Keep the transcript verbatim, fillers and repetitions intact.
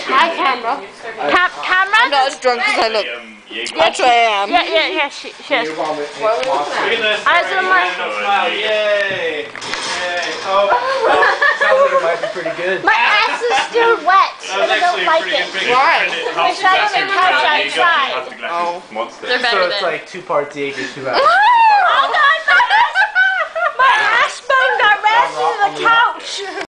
Hi, camera. Cam camera? I'm not as drunk as I look. Yeah, Actually, I am. Yeah, yeah, yeah, she, she is. We're gonna Eyes on my... smile. Yay! Yay! Oh, oh, sounds like it might be pretty good. My ass is still wet, and I don't like it. Why? Wish I could have I tried. Oh. So it's like two parts Jaeger, two hours.